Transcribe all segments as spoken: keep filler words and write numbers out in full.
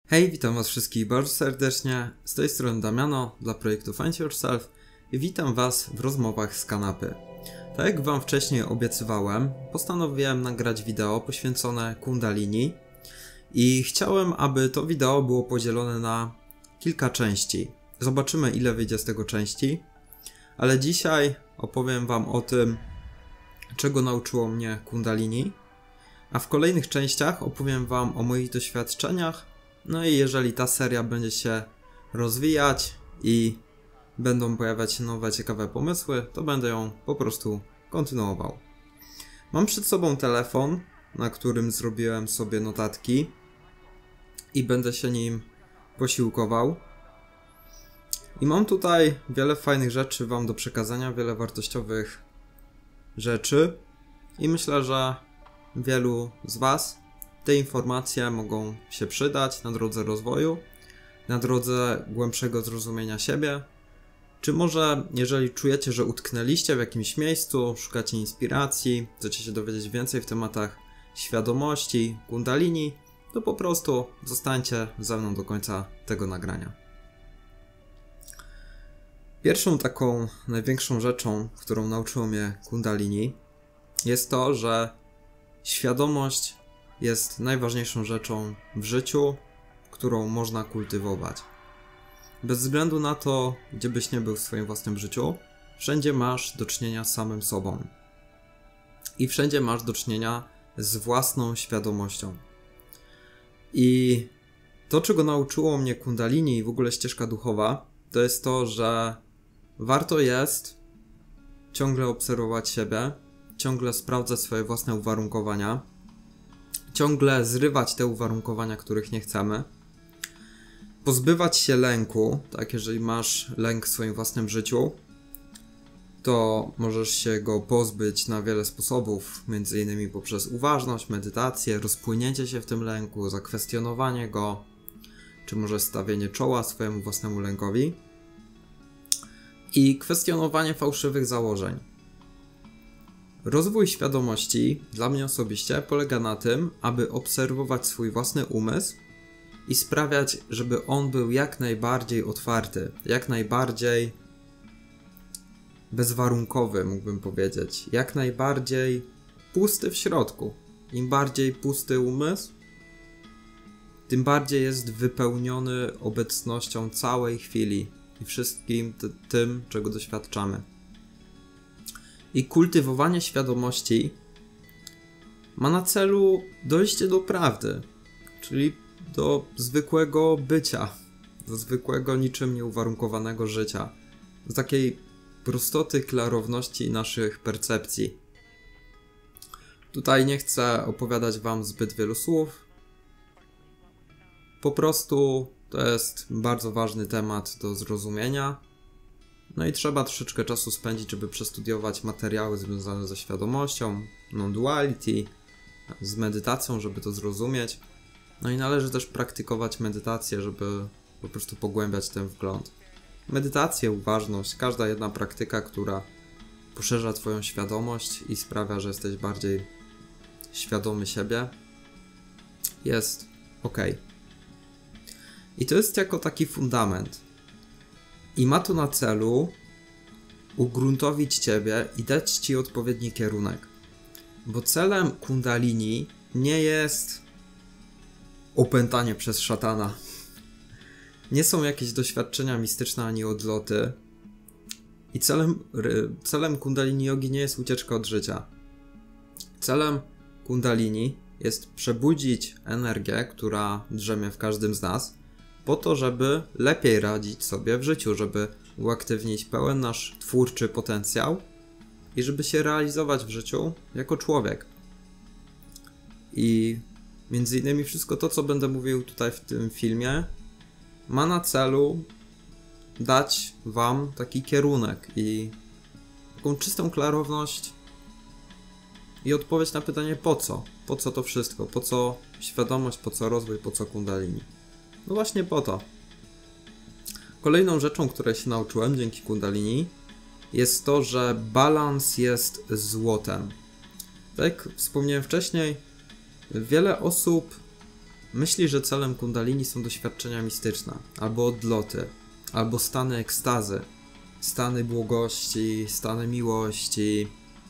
Hej, witam was wszystkich bardzo serdecznie, z tej strony Damiano dla projektu Find Yourself i witam was w rozmowach z kanapy. Tak jak wam wcześniej obiecywałem, postanowiłem nagrać wideo poświęcone Kundalini i chciałem, aby to wideo było podzielone na kilka części. Zobaczymy, ile wyjdzie z tego części, ale dzisiaj opowiem wam o tym, czego nauczyło mnie Kundalini, a w kolejnych częściach opowiem wam o moich doświadczeniach. No i jeżeli ta seria będzie się rozwijać i będą pojawiać się nowe, ciekawe pomysły, to będę ją po prostu kontynuował. Mam przed sobą telefon, na którym zrobiłem sobie notatki i będę się nim posiłkował. I mam tutaj wiele fajnych rzeczy wam do przekazania, wiele wartościowych rzeczy i myślę, że wielu z was te informacje mogą się przydać na drodze rozwoju, na drodze głębszego zrozumienia siebie, czy może jeżeli czujecie, że utknęliście w jakimś miejscu, szukacie inspiracji, chcecie się dowiedzieć więcej w tematach świadomości, Kundalini, to po prostu zostańcie ze mną do końca tego nagrania. Pierwszą taką największą rzeczą, którą nauczyło mnie Kundalini, jest to, że świadomość jest najważniejszą rzeczą w życiu, którą można kultywować. Bez względu na to, gdzie byś nie był w swoim własnym życiu, wszędzie masz do czynienia z samym sobą. I wszędzie masz do czynienia z własną świadomością. I to, czego nauczyło mnie Kundalini i w ogóle ścieżka duchowa, to jest to, że warto jest ciągle obserwować siebie, ciągle sprawdzać swoje własne uwarunkowania, ciągle zrywać te uwarunkowania, których nie chcemy, pozbywać się lęku, tak, jeżeli masz lęk w swoim własnym życiu, to możesz się go pozbyć na wiele sposobów, między innymi poprzez uważność, medytację, rozpłynięcie się w tym lęku, zakwestionowanie go, czy może stawienie czoła swojemu własnemu lękowi i kwestionowanie fałszywych założeń. Rozwój świadomości dla mnie osobiście polega na tym, aby obserwować swój własny umysł i sprawiać, żeby on był jak najbardziej otwarty, jak najbardziej bezwarunkowy, mógłbym powiedzieć, jak najbardziej pusty w środku. Im bardziej pusty umysł, tym bardziej jest wypełniony obecnością całej chwili i wszystkim tym, czego doświadczamy. I kultywowanie świadomości ma na celu dojście do prawdy, czyli do zwykłego bycia, do zwykłego niczym nieuwarunkowanego życia, do takiej prostoty, klarowności naszych percepcji. Tutaj nie chcę opowiadać wam zbyt wielu słów, po prostu to jest bardzo ważny temat do zrozumienia. No i trzeba troszeczkę czasu spędzić, żeby przestudiować materiały związane ze świadomością, non-duality, z medytacją, żeby to zrozumieć. No i należy też praktykować medytację, żeby po prostu pogłębiać ten wgląd. Medytację, uważność, każda jedna praktyka, która poszerza twoją świadomość i sprawia, że jesteś bardziej świadomy siebie, jest ok. I to jest jako taki fundament. I ma to na celu ugruntowić ciebie i dać ci odpowiedni kierunek. Bo celem Kundalini nie jest opętanie przez szatana. Nie są jakieś doświadczenia mistyczne ani odloty. I celem, celem Kundalini jogi nie jest ucieczka od życia. Celem Kundalini jest przebudzić energię, która drzemie w każdym z nas, po to, żeby lepiej radzić sobie w życiu, żeby uaktywnić pełen nasz twórczy potencjał i żeby się realizować w życiu jako człowiek. I między innymi wszystko to, co będę mówił tutaj w tym filmie, ma na celu dać wam taki kierunek i taką czystą klarowność i odpowiedź na pytanie po co? Po co to wszystko? Po co świadomość? Po co rozwój? Po co Kundalini? No właśnie po to. Kolejną rzeczą, której się nauczyłem dzięki Kundalini, jest to, że balans jest złotem. Tak jak wspomniałem wcześniej, wiele osób myśli, że celem kundalini są doświadczenia mistyczne, albo odloty, albo stany ekstazy, stany błogości, stany miłości,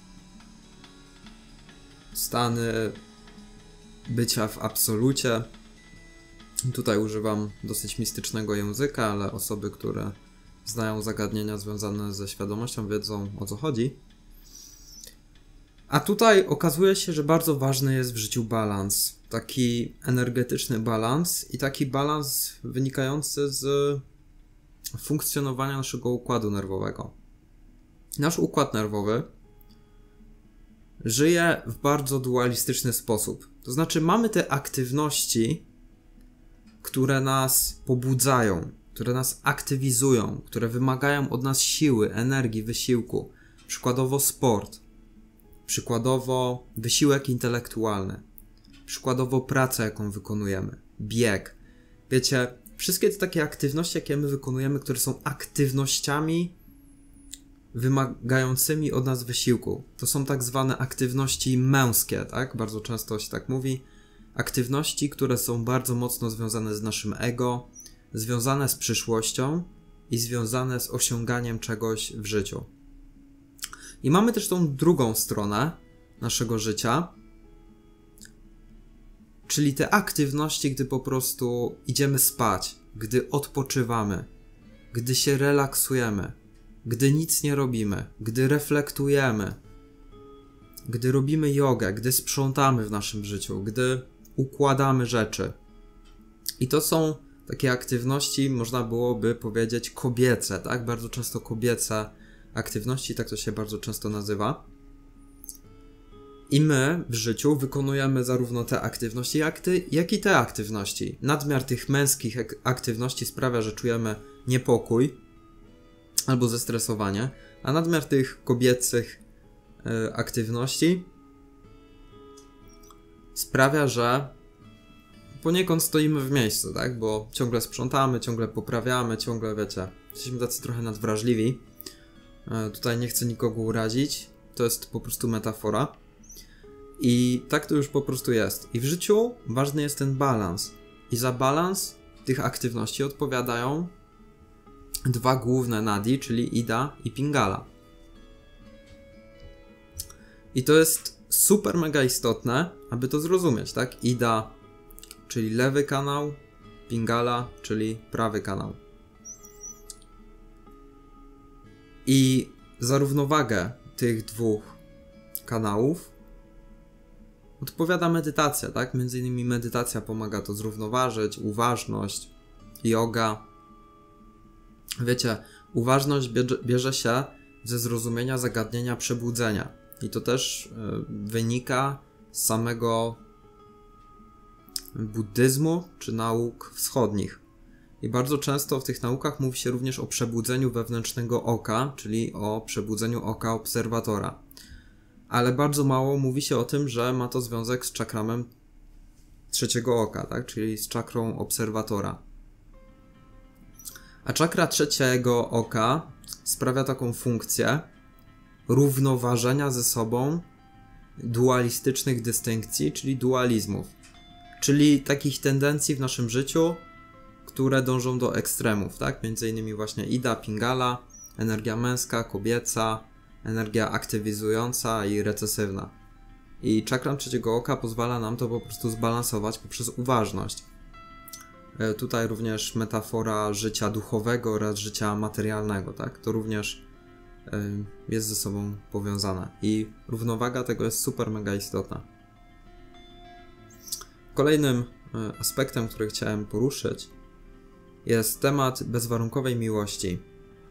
stany bycia w absolucie. Tutaj używam dosyć mistycznego języka, ale osoby, które znają zagadnienia związane ze świadomością, wiedzą, o co chodzi. A tutaj okazuje się, że bardzo ważny jest w życiu balans. Taki energetyczny balans i taki balans wynikający z funkcjonowania naszego układu nerwowego. Nasz układ nerwowy żyje w bardzo dualistyczny sposób. To znaczy mamy te aktywności, które nas pobudzają, które nas aktywizują, które wymagają od nas siły, energii, wysiłku. Przykładowo sport, przykładowo wysiłek intelektualny, przykładowo praca, jaką wykonujemy, bieg. Wiecie, wszystkie te takie aktywności, jakie my wykonujemy, które są aktywnościami wymagającymi od nas wysiłku. To są tak zwane aktywności męskie, tak? Bardzo często się tak mówi. Aktywności, które są bardzo mocno związane z naszym ego, związane z przyszłością i związane z osiąganiem czegoś w życiu. I mamy też tą drugą stronę naszego życia, czyli te aktywności, gdy po prostu idziemy spać, gdy odpoczywamy, gdy się relaksujemy, gdy nic nie robimy, gdy reflektujemy, gdy robimy jogę, gdy sprzątamy w naszym życiu, gdy układamy rzeczy. I to są takie aktywności, można byłoby powiedzieć, kobiece, tak? Bardzo często kobiece aktywności, tak to się bardzo często nazywa. I my w życiu wykonujemy zarówno te aktywności, jak, ty, jak i te aktywności. Nadmiar tych męskich aktywności sprawia, że czujemy niepokój albo zestresowanie, a nadmiar tych kobiecych y, aktywności sprawia, że poniekąd stoimy w miejscu, tak? Bo ciągle sprzątamy, ciągle poprawiamy, ciągle, wiecie, jesteśmy tacy trochę nadwrażliwi. Y, tutaj nie chcę nikogo urazić, to jest po prostu metafora. I tak to już po prostu jest. I w życiu ważny jest ten balans. I za balans tych aktywności odpowiadają dwa główne nadi, czyli Ida i Pingala. I to jest super mega istotne, aby to zrozumieć, tak? Ida, czyli lewy kanał, Pingala, czyli prawy kanał. I za równowagę tych dwóch kanałów odpowiada medytacja, tak? Między innymi medytacja pomaga to zrównoważyć, uważność, yoga. Wiecie, uważność bierze, bierze się ze zrozumienia zagadnienia przebudzenia. I to też y, wynika z samego buddyzmu czy nauk wschodnich. I bardzo często w tych naukach mówi się również o przebudzeniu wewnętrznego oka, czyli o przebudzeniu oka obserwatora. Ale bardzo mało mówi się o tym, że ma to związek z czakramem trzeciego oka, tak? Czyli z czakrą obserwatora. A czakra trzeciego oka sprawia taką funkcję równoważenia ze sobą dualistycznych dystynkcji, czyli dualizmów. Czyli takich tendencji w naszym życiu, które dążą do ekstremów, tak? Między innymi właśnie Ida, Pingala, energia męska, kobieca, energia aktywizująca i recesywna. I czakram trzeciego oka pozwala nam to po prostu zbalansować poprzez uważność. E, tutaj również metafora życia duchowego oraz życia materialnego, tak? To również e, jest ze sobą powiązane. I równowaga tego jest super mega istotna. Kolejnym e, aspektem, który chciałem poruszyć, jest temat bezwarunkowej miłości.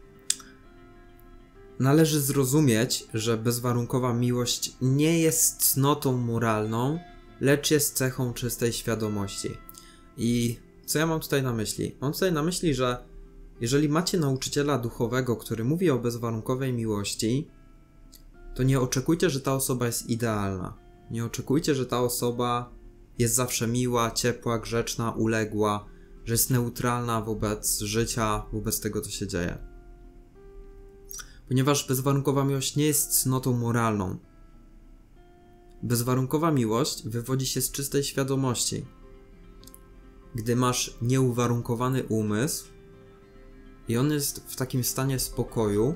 Należy zrozumieć, że bezwarunkowa miłość nie jest cnotą moralną, lecz jest cechą czystej świadomości. I co ja mam tutaj na myśli? Mam tutaj na myśli, że jeżeli macie nauczyciela duchowego, który mówi o bezwarunkowej miłości, to nie oczekujcie, że ta osoba jest idealna. Nie oczekujcie, że ta osoba jest zawsze miła, ciepła, grzeczna, uległa, że jest neutralna wobec życia, wobec tego, co się dzieje. Ponieważ bezwarunkowa miłość nie jest cnotą moralną. Bezwarunkowa miłość wywodzi się z czystej świadomości. gdy masz nieuwarunkowany umysł i on jest w takim stanie spokoju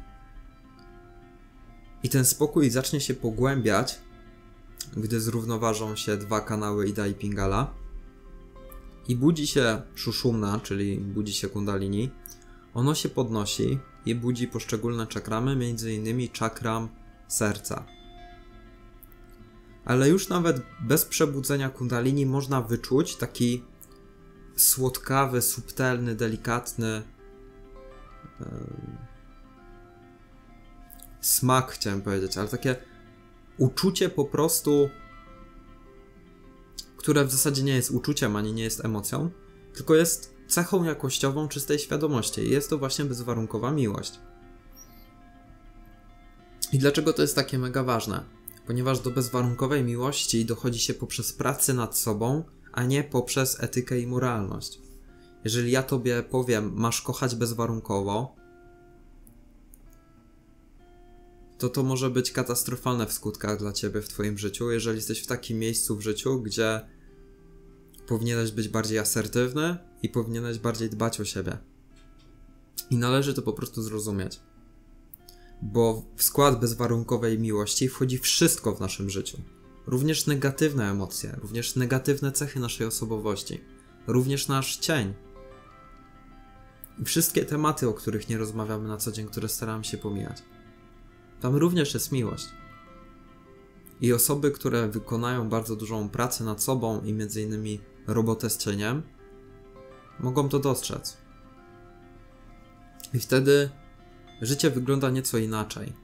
i ten spokój zacznie się pogłębiać, gdy zrównoważą się dwa kanały Ida i Pingala i budzi się Shushumna, czyli budzi się Kundalini, ono się podnosi i budzi poszczególne czakramy, między innymi czakram serca. Ale już nawet bez przebudzenia Kundalini można wyczuć taki słodkawy, subtelny, delikatny yy, smak, chciałem powiedzieć, ale takie uczucie po prostu, które w zasadzie nie jest uczuciem, ani nie jest emocją, tylko jest cechą jakościową czystej świadomości. I jest to właśnie bezwarunkowa miłość. I dlaczego to jest takie mega ważne? Ponieważ do bezwarunkowej miłości dochodzi się poprzez pracę nad sobą, a nie poprzez etykę i moralność. Jeżeli ja tobie powiem, masz kochać bezwarunkowo, to to może być katastrofalne w skutkach dla ciebie w twoim życiu, jeżeli jesteś w takim miejscu w życiu, gdzie powinieneś być bardziej asertywny i powinieneś bardziej dbać o siebie. I należy to po prostu zrozumieć. Bo w skład bezwarunkowej miłości wchodzi wszystko w naszym życiu. Również negatywne emocje, również negatywne cechy naszej osobowości, również nasz cień. I wszystkie tematy, o których nie rozmawiamy na co dzień, które staramy się pomijać. Tam również jest miłość. I osoby, które wykonają bardzo dużą pracę nad sobą i między innymi robotę z cieniem, mogą to dostrzec. I wtedy życie wygląda nieco inaczej.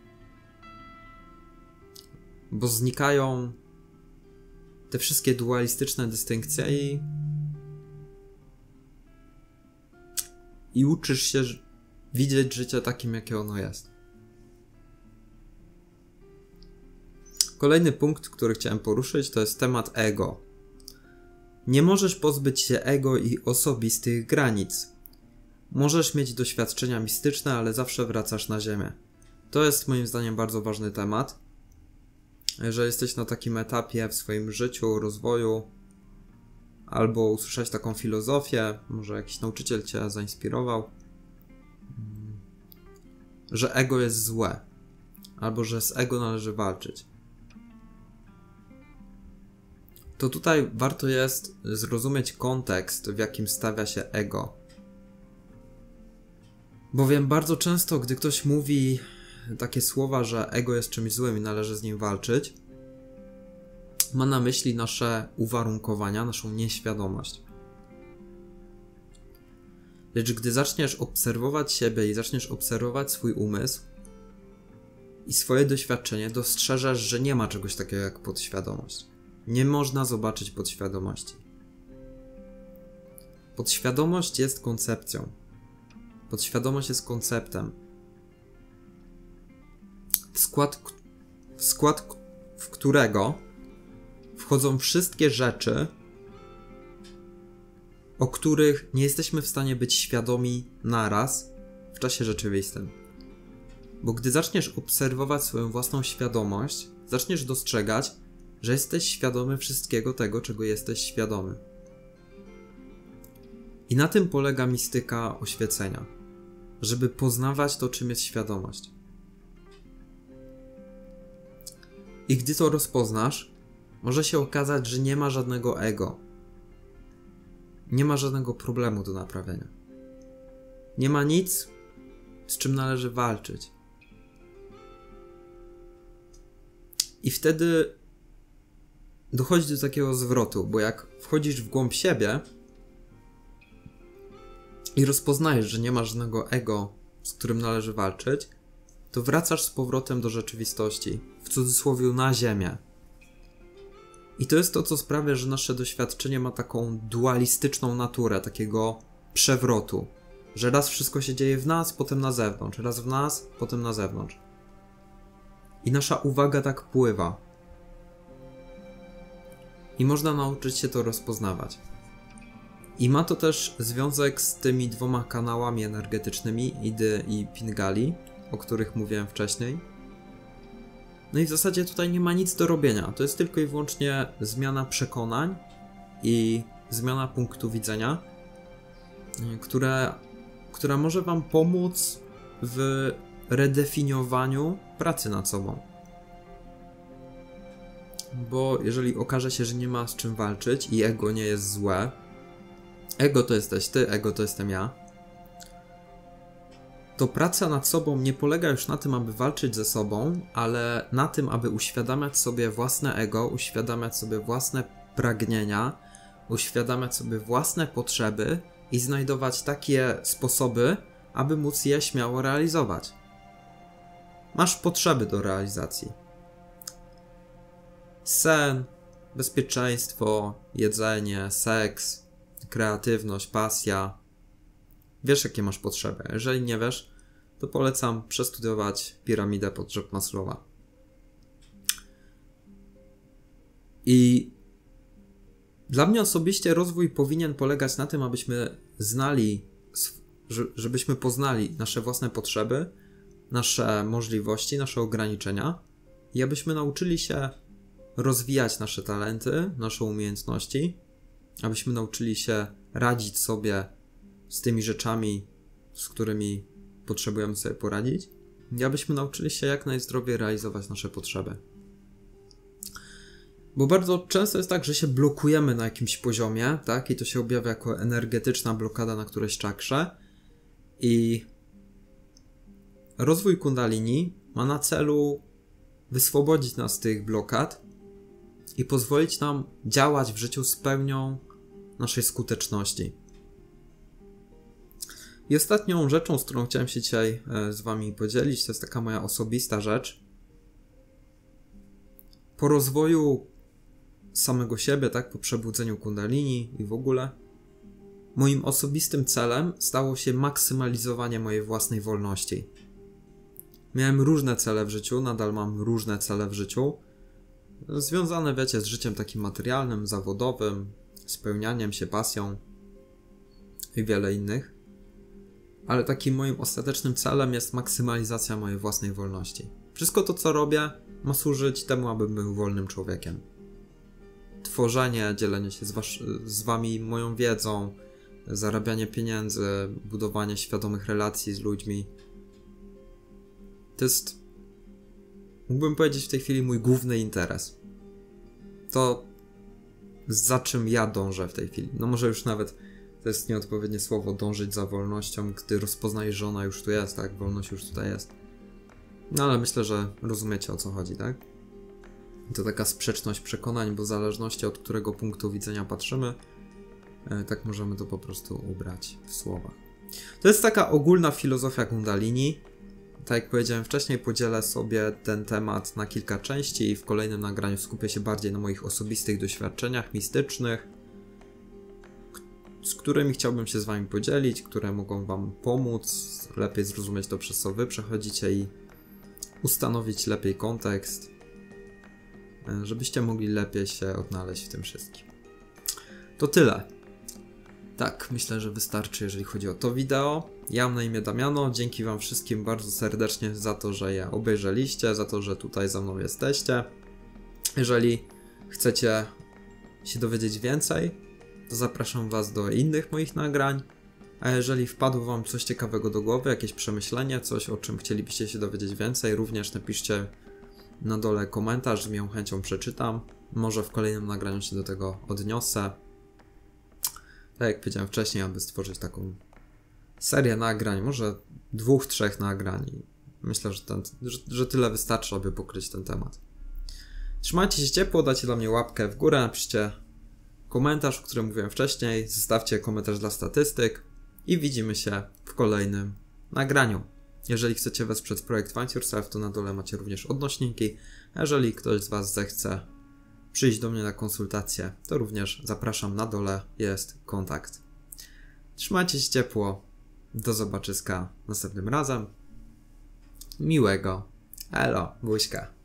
Bo znikają te wszystkie dualistyczne dystynkcje i i uczysz się widzieć życie takim, jakie ono jest. Kolejny punkt, który chciałem poruszyć, to jest temat ego. Nie możesz pozbyć się ego i osobistych granic. Możesz mieć doświadczenia mistyczne, ale zawsze wracasz na ziemię. To jest moim zdaniem bardzo ważny temat. Jeżeli jesteś na takim etapie w swoim życiu, rozwoju, albo usłyszałeś taką filozofię, może jakiś nauczyciel cię zainspirował, że ego jest złe, albo że z ego należy walczyć, to tutaj warto jest zrozumieć kontekst, w jakim stawia się ego. Bowiem bardzo często, gdy ktoś mówi takie słowa, że ego jest czymś złym i należy z nim walczyć, ma na myśli nasze uwarunkowania, naszą nieświadomość. Lecz gdy zaczniesz obserwować siebie i zaczniesz obserwować swój umysł i swoje doświadczenie, dostrzeżesz, że nie ma czegoś takiego jak podświadomość. Nie można zobaczyć podświadomości. Podświadomość jest koncepcją. Podświadomość jest konceptem. W skład, w skład w którego wchodzą wszystkie rzeczy, o których nie jesteśmy w stanie być świadomi naraz w czasie rzeczywistym. Bo gdy zaczniesz obserwować swoją własną świadomość, zaczniesz dostrzegać, że jesteś świadomy wszystkiego tego, czego jesteś świadomy. I na tym polega mistyka oświecenia, żeby poznawać to, czym jest świadomość. I gdy to rozpoznasz, może się okazać, że nie ma żadnego ego. Nie ma żadnego problemu do naprawienia. Nie ma nic, z czym należy walczyć. I wtedy dochodzi do takiego zwrotu, bo jak wchodzisz w głąb siebie i rozpoznajesz, że nie ma żadnego ego, z którym należy walczyć, to wracasz z powrotem do rzeczywistości, w cudzysłowie na ziemię. I to jest to, co sprawia, że nasze doświadczenie ma taką dualistyczną naturę, takiego przewrotu, że raz wszystko się dzieje w nas, potem na zewnątrz, raz w nas, potem na zewnątrz. I nasza uwaga tak pływa. I można nauczyć się to rozpoznawać. I ma to też związek z tymi dwoma kanałami energetycznymi, Idy i Pingali, o których mówiłem wcześniej. No i w zasadzie tutaj nie ma nic do robienia. To jest tylko i wyłącznie zmiana przekonań i zmiana punktu widzenia, które, która może wam pomóc w redefiniowaniu pracy nad sobą. Bo jeżeli okaże się, że nie ma z czym walczyć i ego nie jest złe, ego to jesteś ty, ego to jestem ja, to praca nad sobą nie polega już na tym, aby walczyć ze sobą, ale na tym, aby uświadamiać sobie własne ego, uświadamiać sobie własne pragnienia, uświadamiać sobie własne potrzeby i znajdować takie sposoby, aby móc je śmiało realizować. Masz potrzeby do realizacji. Sen, bezpieczeństwo, jedzenie, seks, kreatywność, pasja. Wiesz, jakie masz potrzeby. Jeżeli nie wiesz, to polecam przestudiować piramidę potrzeb Maslowa. I dla mnie osobiście rozwój powinien polegać na tym, abyśmy znali, żebyśmy poznali nasze własne potrzeby, nasze możliwości, nasze ograniczenia i abyśmy nauczyli się rozwijać nasze talenty, nasze umiejętności, abyśmy nauczyli się radzić sobie z tymi rzeczami, z którymi potrzebujemy sobie poradzić i abyśmy nauczyli się jak najzdrowiej realizować nasze potrzeby. Bo bardzo często jest tak, że się blokujemy na jakimś poziomie, tak? I to się objawia jako energetyczna blokada na którejś czakrze. I rozwój kundalini ma na celu wyswobodzić nas z tych blokad i pozwolić nam działać w życiu z pełnią naszej skuteczności. I ostatnią rzeczą, z którą chciałem się dzisiaj z wami podzielić, to jest taka moja osobista rzecz. Po rozwoju samego siebie, tak, po przebudzeniu kundalini i w ogóle, moim osobistym celem stało się maksymalizowanie mojej własnej wolności. Miałem różne cele w życiu, nadal mam różne cele w życiu, związane, wiecie, z życiem takim materialnym, zawodowym, spełnianiem się, pasją i wiele innych. Ale takim moim ostatecznym celem jest maksymalizacja mojej własnej wolności. Wszystko to, co robię, ma służyć temu, abym był wolnym człowiekiem. Tworzenie, dzielenie się z, was, z wami moją wiedzą, zarabianie pieniędzy, budowanie świadomych relacji z ludźmi. To jest, mógłbym powiedzieć w tej chwili, mój główny interes. To, za czym ja dążę w tej chwili. No może już nawet to jest nieodpowiednie słowo, dążyć za wolnością, gdy rozpoznajesz, że ona już tu jest, tak? Wolność już tutaj jest. No ale myślę, że rozumiecie, o co chodzi, tak? To taka sprzeczność przekonań, bo w zależności od którego punktu widzenia patrzymy, tak możemy to po prostu ubrać w słowach. To jest taka ogólna filozofia kundalini. Tak jak powiedziałem wcześniej, podzielę sobie ten temat na kilka części i w kolejnym nagraniu skupię się bardziej na moich osobistych doświadczeniach mistycznych, z którymi chciałbym się z wami podzielić, które mogą wam pomóc lepiej zrozumieć to, przez co wy przechodzicie i ustanowić lepiej kontekst, żebyście mogli lepiej się odnaleźć w tym wszystkim. To tyle. Tak, myślę, że wystarczy, jeżeli chodzi o to wideo. Ja mam na imię Damiano, dzięki wam wszystkim bardzo serdecznie za to, że je obejrzeliście, za to, że tutaj ze mną jesteście. Jeżeli chcecie się dowiedzieć więcej, to zapraszam was do innych moich nagrań, a jeżeli wpadło wam coś ciekawego do głowy, jakieś przemyślenie, coś, o czym chcielibyście się dowiedzieć więcej, również napiszcie na dole komentarz, z miłą chęcią przeczytam. Może w kolejnym nagraniu się do tego odniosę. Tak jak powiedziałem wcześniej, aby stworzyć taką serię nagrań, może dwóch, trzech nagrań. Myślę, że, ten, że, że tyle wystarczy, aby pokryć ten temat. Trzymajcie się ciepło, dajcie dla mnie łapkę w górę, napiszcie komentarz, o którym mówiłem wcześniej, zostawcie komentarz dla statystyk i widzimy się w kolejnym nagraniu. Jeżeli chcecie wesprzeć projekt Find Yourself, to na dole macie również odnośniki. A jeżeli ktoś z was zechce przyjść do mnie na konsultację, to również zapraszam, na dole jest kontakt. Trzymajcie się ciepło, do zobaczyska następnym razem. Miłego, elo, buźka.